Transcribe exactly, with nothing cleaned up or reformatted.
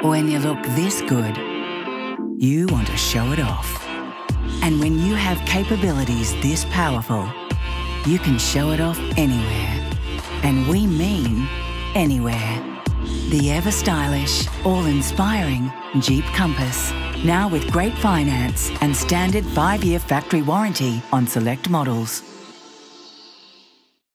When you look this good, you want to show it off. And when you have capabilities this powerful, you can show it off anywhere. And we mean anywhere. The ever-stylish, all-inspiring Jeep Compass. Now with great finance and standard five-year factory warranty on select models.